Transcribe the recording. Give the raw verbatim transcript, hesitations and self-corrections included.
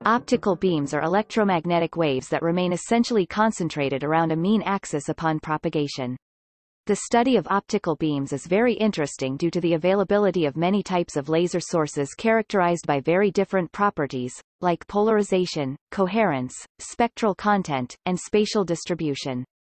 Optical beams are electromagnetic waves that remain essentially concentrated around a mean axis upon propagation. The study of optical beams is very interesting due to the availability of many types of laser sources characterized by very different properties, like polarization, coherence, spectral content, and spatial distribution.